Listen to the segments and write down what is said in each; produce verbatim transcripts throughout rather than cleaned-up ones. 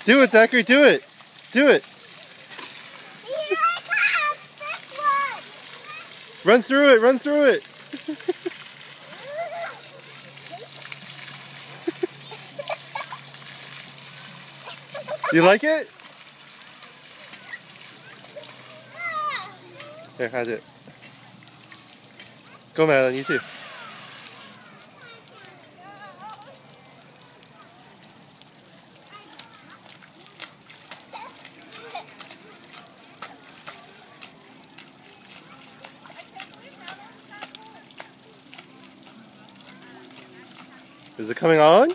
Do it, Zachary, do it. Do it. Here I come. This one. Run through it, run through it. You like it? Here, have it. Go, Madeline, you too. Is it coming on?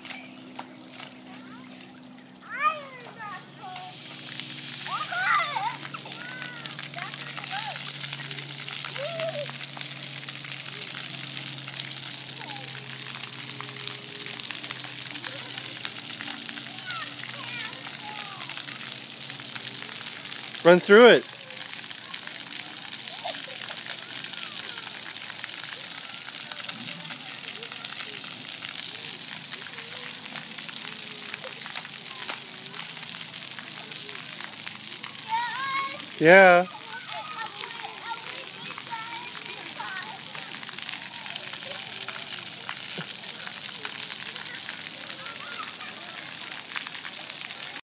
Run through it. Yeah.